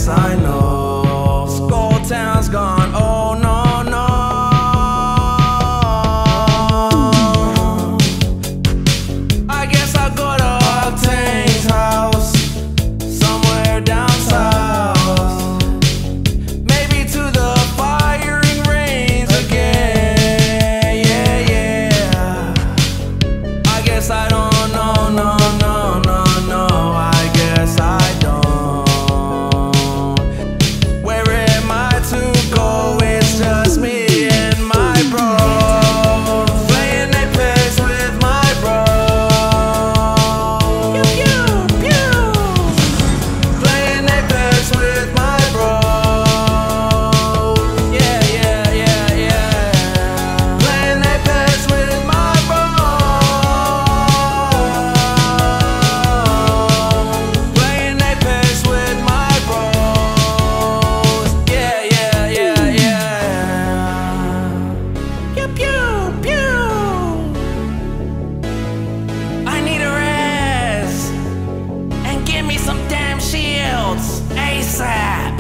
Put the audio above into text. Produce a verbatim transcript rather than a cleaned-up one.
guess I know. Skull Town's gone, oh no, no. I guess I'll go to Octane's house, somewhere down south. Maybe to the firing range again, yeah, yeah. I guess I don't know, no, no, no, no. I guess I don't. Where am I to go? It's just me and my bro, playing Apex with my bro. Pew, pew, pew. Playing Apex with my bro. Yeah, yeah, yeah, yeah. Playing Apex with my bro. Playing Apex with my bros. Yeah, yeah, yeah, yeah. Pew, pew, pew. I need a res and give me some damn shields ASAP.